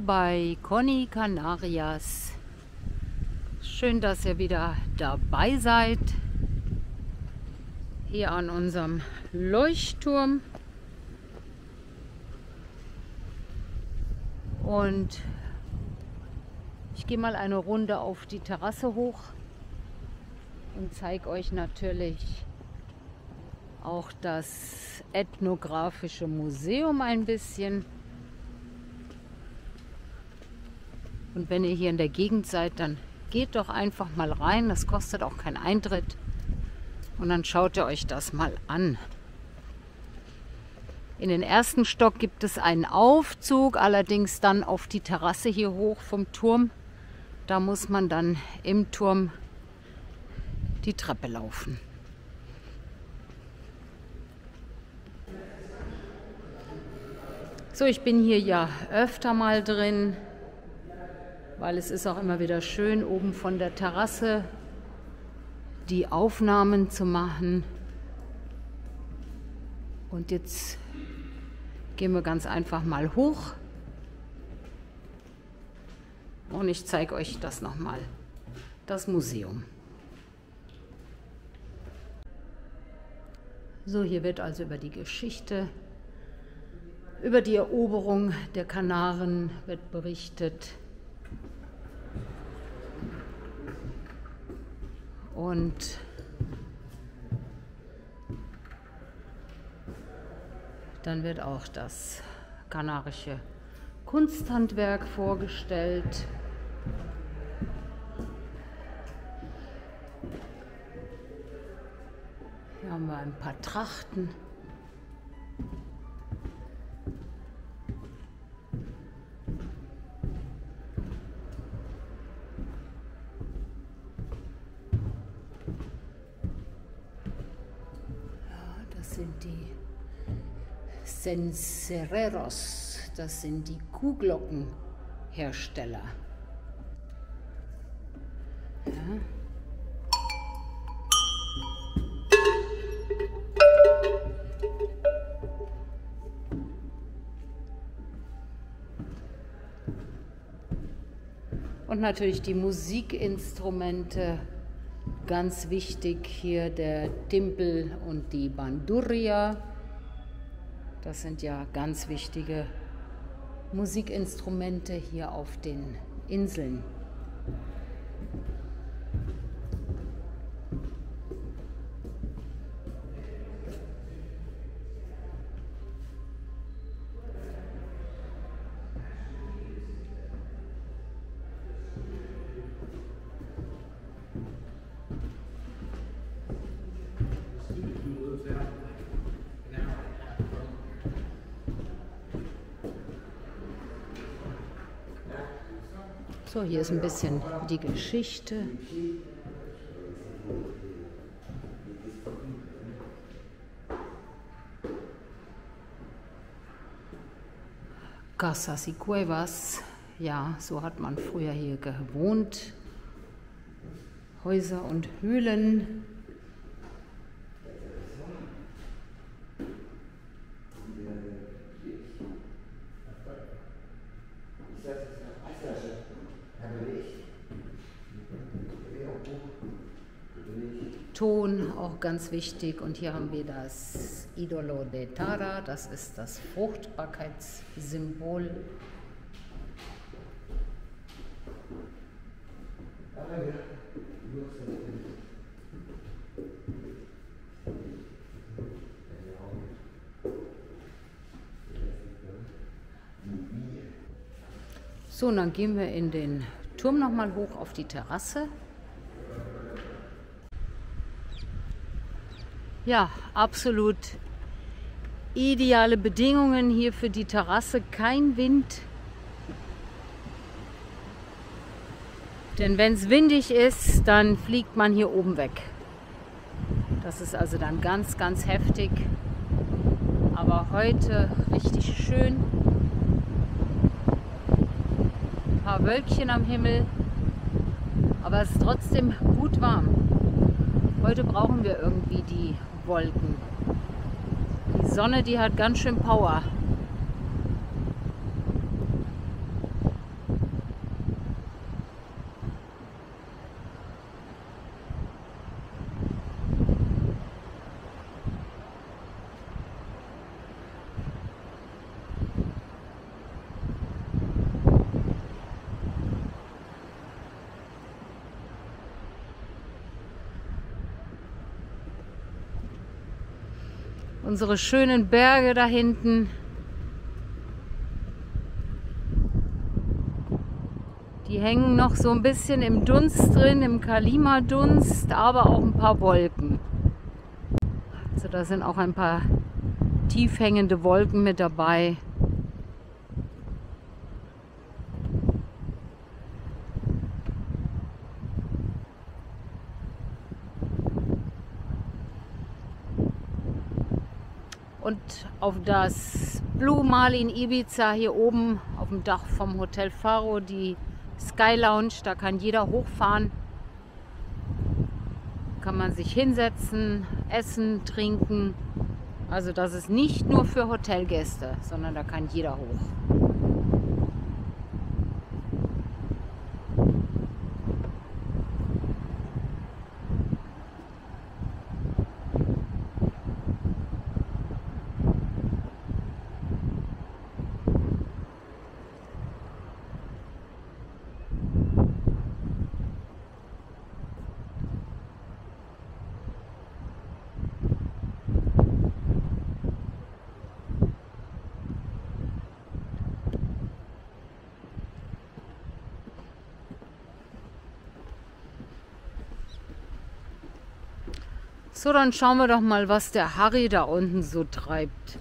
bei Conny Canarias. Schön, dass ihr wieder dabei seid. Hier an unserem Leuchtturm. Und ich gehe mal eine Runde auf die Terrasse hoch und zeige euch natürlich auch das ethnografische Museum ein bisschen. Und wenn ihr hier in der Gegend seid, dann geht doch einfach mal rein. Das kostet auch keinen Eintritt. Und dann schaut ihr euch das mal an. In den ersten Stock gibt es einen Aufzug, allerdings dann auf die Terrasse hier hoch vom Turm. Da muss man dann im Turm die Treppe laufen. So, ich bin hier ja öfter mal drin, weil es ist auch immer wieder schön, oben von der Terrasse die Aufnahmen zu machen. Und jetzt gehen wir ganz einfach mal hoch und ich zeige euch das nochmal, das Museum. So, hier wird also über die Geschichte, über die Eroberung der Kanaren wird berichtet. Und dann wird auch das kanarische Kunsthandwerk vorgestellt. Hier haben wir ein paar Trachten. Das sind die Cencerreros, das sind die Kuhglockenhersteller. Ja. Und natürlich die Musikinstrumente. Ganz wichtig hier der Timpel und die Bandurria. Das sind ja ganz wichtige Musikinstrumente hier auf den Inseln. So, hier ist ein bisschen die Geschichte. Casas y Cuevas, ja, so hat man früher hier gewohnt. Häuser und Höhlen. Ton, auch ganz wichtig. Und hier haben wir das Ídolo de Tara, das ist das Fruchtbarkeitssymbol. So, und dann gehen wir in den Turm nochmal hoch auf die Terrasse. Ja, absolut ideale Bedingungen hier für die Terrasse, kein Wind. Denn wenn es windig ist, dann fliegt man hier oben weg. Das ist also dann ganz, ganz heftig. Aber heute richtig schön. Ein paar Wölkchen am Himmel. Aber es ist trotzdem gut warm. Heute brauchen wir irgendwie die Wolken. Die Sonne, die hat ganz schön Power. Unsere schönen Berge da hinten. Die hängen noch so ein bisschen im Dunst drin, im Kalima-Dunst, aber auch ein paar Wolken. Also da sind auch ein paar tief hängende Wolken mit dabei. Und auf das Blue Marlin Ibiza hier oben auf dem Dach vom Hotel Faro, die Sky Lounge, da kann jeder hochfahren. Kann man sich hinsetzen, essen, trinken. Also das ist nicht nur für Hotelgäste, sondern da kann jeder hoch. So, dann schauen wir doch mal, was der Harry da unten so treibt.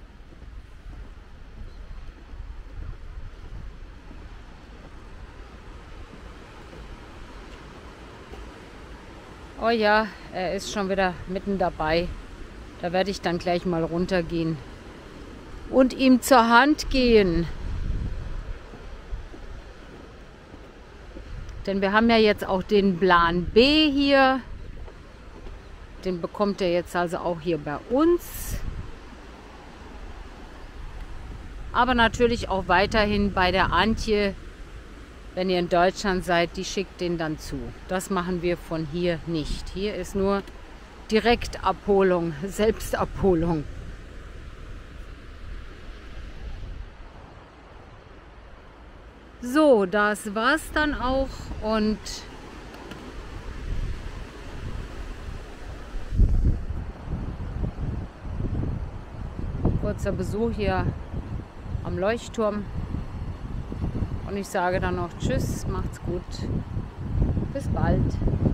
Oh ja, er ist schon wieder mitten dabei. Da werde ich dann gleich mal runtergehen und ihm zur Hand gehen. Denn wir haben ja jetzt auch den Plan B hier. Den bekommt er jetzt also auch hier bei uns. Aber natürlich auch weiterhin bei der Antje, wenn ihr in Deutschland seid, die schickt den dann zu. Das machen wir von hier nicht. Hier ist nur Direktabholung, Selbstabholung. So, das war's dann auch und kurzer Besuch hier am Leuchtturm und ich sage dann noch Tschüss, macht's gut, bis bald.